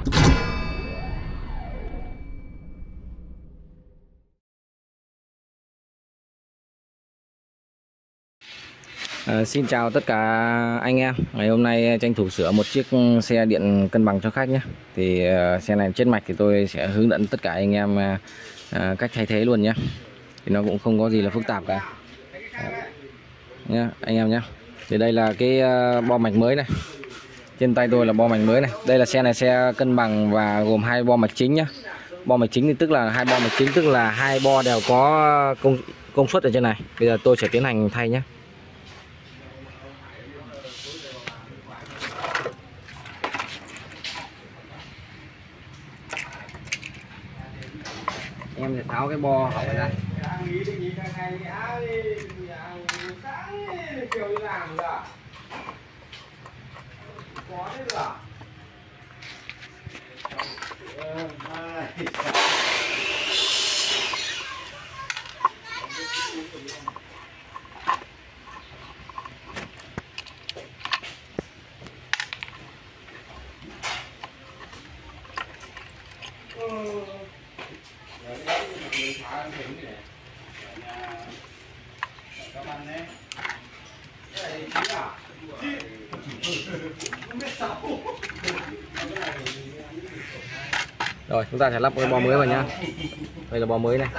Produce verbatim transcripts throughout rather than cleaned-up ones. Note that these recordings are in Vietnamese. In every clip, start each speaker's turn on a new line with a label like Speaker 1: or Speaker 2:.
Speaker 1: À, xin chào tất cả anh em. Ngày hôm nay tranh thủ sửa một chiếc xe điện cân bằng cho khách nhé. Thì uh, xe này chết mạch thì tôi sẽ hướng dẫn tất cả anh em uh, cách thay thế luôn nhé. Thì nó cũng không có gì là phức tạp cả nhé anh em nhé. Thì đây là cái uh, bo mạch mới này. Trên tay tôi là bo mạch mới này. Đây là xe này xe cân bằng và gồm hai bo mạch chính nhé. Bo mạch chính thì tức là hai bo mạch chính tức là hai bo đều có công công suất ở trên này. Bây giờ tôi sẽ tiến hành thay nhé. Em sẽ tháo cái bo hỏng ra. Rồi chúng ta sẽ lắp cái bo mới vào nhá. Đây là bo mới này.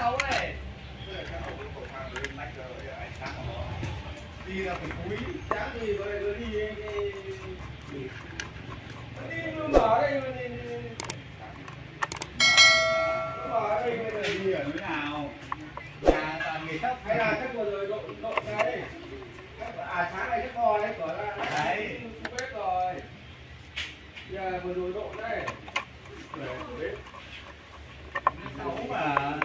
Speaker 2: Hay là chắc vừa rồi độ độ đấy. À sáng này chắc bò đấy, có là đấy. Không biết rồi. Giờ vừa rồi độ đây. Biết. Xấu mà. À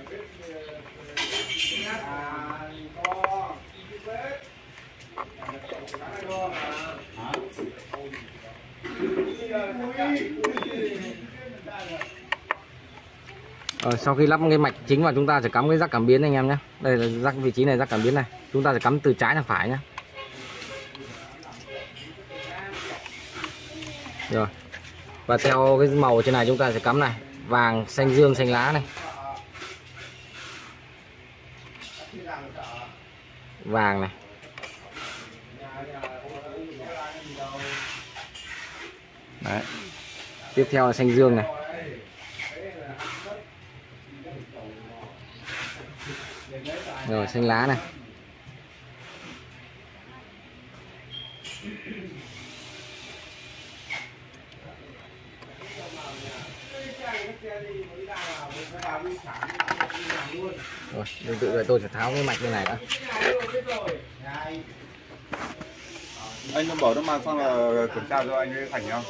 Speaker 2: to. Biết. Cái đo mà. Hả?
Speaker 1: Rồi, sau khi lắp cái mạch chính vào chúng ta sẽ cắm cái rắc cảm biến anh em nhé. Đây là rắc vị trí này, rắc cảm biến này. Chúng ta sẽ cắm từ trái sang phải nhé. Rồi. Và theo cái màu trên này chúng ta sẽ cắm này, vàng, xanh dương, xanh lá này. Vàng này. Đấy. Tiếp theo là xanh dương này. Rồi xanh lá này. Rồi, tương tự rồi tôi sẽ tháo cái mạch như này đã.
Speaker 3: Anh nó bảo nó mang sang là kiểm tra cho anh ấy Thành không?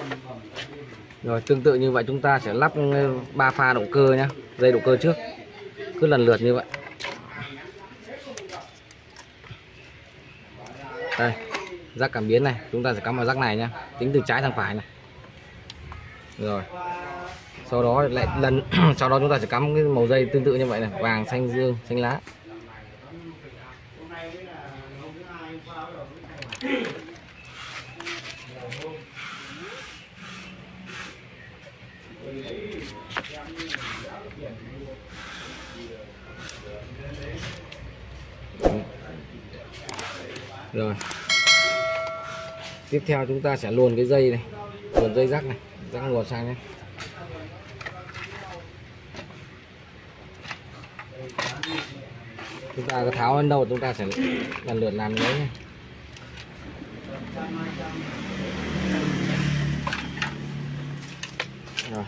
Speaker 1: Rồi tương tự như vậy chúng ta sẽ lắp ba pha động cơ nhá, dây động cơ trước, cứ lần lượt như vậy. Đây, rắc cảm biến này chúng ta sẽ cắm vào rắc này nhá, tính từ trái sang phải này. Rồi sau đó lại lần sau đó chúng ta sẽ cắm cái màu dây tương tự như vậy này, vàng, xanh, dương, xanh lá. Rồi tiếp theo chúng ta sẽ luồn cái dây này, luồn dây rắc này, rắc nguồn sang nhé. Chúng ta có tháo đến đâu chúng ta sẽ lần lượt làm đấy nhé. Rồi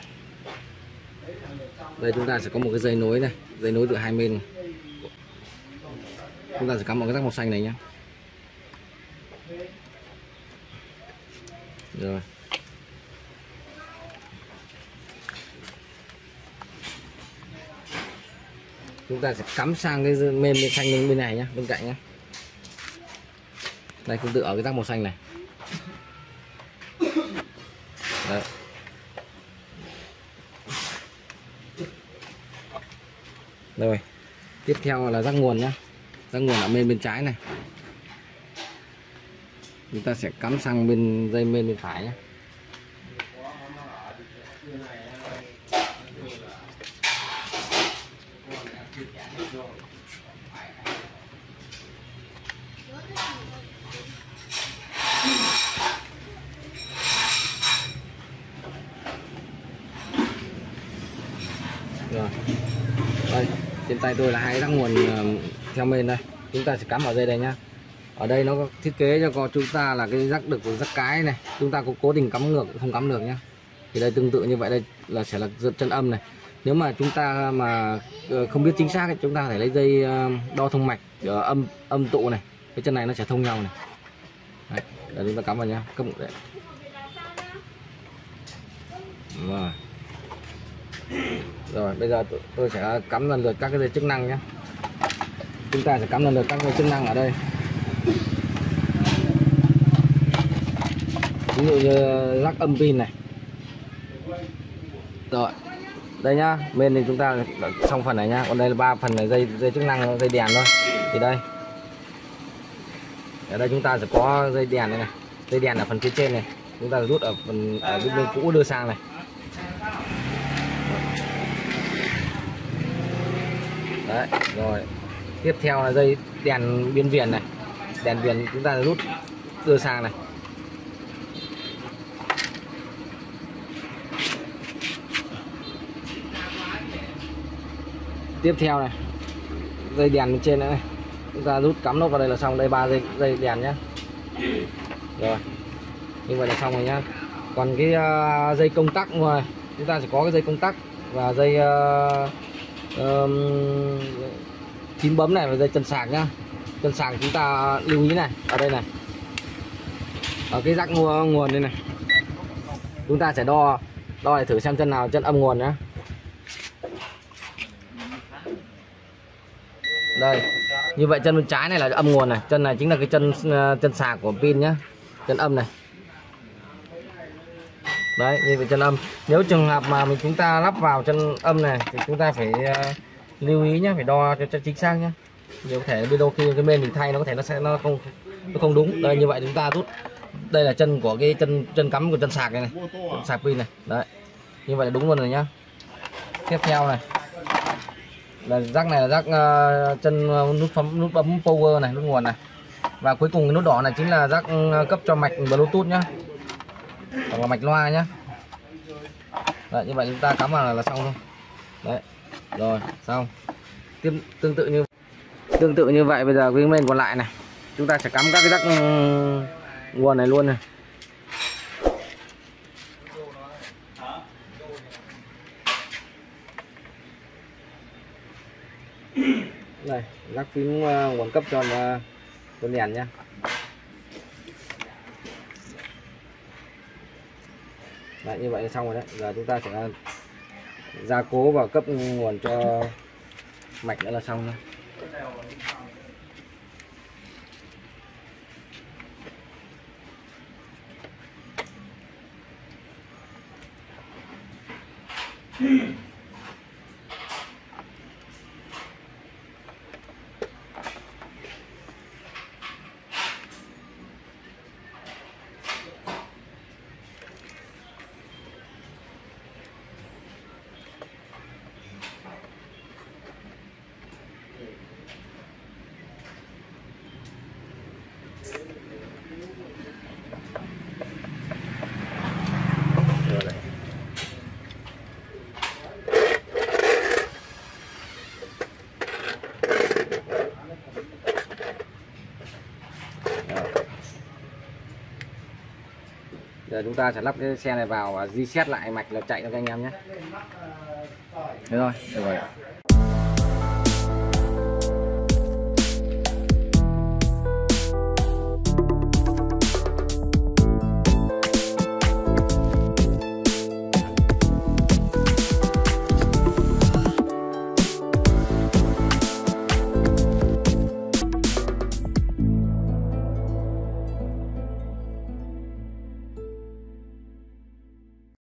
Speaker 1: đây chúng ta sẽ có một cái dây nối này, dây nối từ hai bên này. Chúng ta sẽ cắm vào cái rắc màu xanh này nhé. Rồi chúng ta sẽ cắm sang cái men bên xanh bên này nhé, bên cạnh nhé. Đây tương tự ở cái rắc màu xanh này. Đấy. Rồi tiếp theo là rắc nguồn nhé, rắc nguồn ở bên bên trái này. Chúng ta sẽ cắm sang bên dây bên bên phải nhé. Rồi đây trên tay tôi là hai rắc nguồn theo bên đây, chúng ta sẽ cắm vào dây đây nhá. Ở đây nó có thiết kế cho con chúng ta là cái rắc được rắc cái này, chúng ta có cố tình cắm ngược không cắm được nhá. Thì đây tương tự như vậy, đây là sẽ là chân âm này. Nếu mà chúng ta mà không biết chính xác thì chúng ta phải lấy dây đo thông mạch ở âm âm tụ này, cái chân này nó sẽ thông nhau này. Đấy, để chúng ta cắm vào nhá, cấp một đấy. Rồi. Rồi bây giờ tôi sẽ cắm lần lượt các cái dây chức năng nhé. Chúng ta sẽ cắm lần lượt các dây chức năng ở đây. Ví dụ như lắc âm pin này. Rồi đây nhá, bên thì chúng ta xong phần này nhá, còn đây là ba phần này dây dây chức năng, dây đèn thôi. Thì đây ở đây chúng ta sẽ có dây đèn này này, dây đèn ở phần phía trên này, chúng ta rút ở phần ở bên, bên cũ đưa sang này. Đấy, rồi tiếp theo là dây đèn biên viền này, đèn viền chúng ta rút đưa sang này. Tiếp theo này dây đèn bên trên nữa này, chúng ta rút cắm nốt vào đây là xong. Đây ba dây dây đèn nhé. Rồi như vậy là xong rồi nhá. Còn cái uh, dây công tắc ngoài chúng ta sẽ có cái dây công tắc và dây uh, um, phím bấm này và dây chân sạc nhá. Chân sạc chúng ta lưu ý này, ở đây này, ở cái rắc nguồn đây này, chúng ta sẽ đo đo để thử xem chân nào chân âm nguồn nhá. Đây như vậy chân bên trái này là âm nguồn này, chân này chính là cái chân chân sạc của pin nhá, chân âm này. Đấy như vậy chân âm. Nếu trường hợp mà mình chúng ta lắp vào chân âm này thì chúng ta phải uh, lưu ý nhé, phải đo cho, cho chính xác nhé. Nhiều có thể đôi khi cái bên mình thay nó có thể nó sẽ nó không nó không đúng. Đây như vậy chúng ta rút, đây là chân của cái chân chân cắm của chân sạc này, này. Chân sạc pin này. Đấy như vậy là đúng luôn rồi nhá. Tiếp theo này là rắc này là rắc uh, chân nút bấm nút bấm power này, nút nguồn này. Và cuối cùng cái nút đỏ này chính là rắc uh, cấp cho mạch Bluetooth nhá, hoặc là mạch loa nhá. Đấy, như vậy chúng ta cắm vào là, là xong thôi. Đấy rồi xong. Tiếp tương tự như tương tự như vậy bây giờ cái bên còn lại này chúng ta sẽ cắm các cái rắc nguồn này luôn này. Đây rắc phím nguồn cấp cho con đèn nhá. Đấy, như vậy là xong rồi đấy. Giờ chúng ta sẽ gia cố và cấp nguồn cho mạch nữa là xong thôi. Giờ chúng ta sẽ lắp cái xe này vào và reset lại mạch là chạy cho các anh em nhé. Thế thôi, được rồi.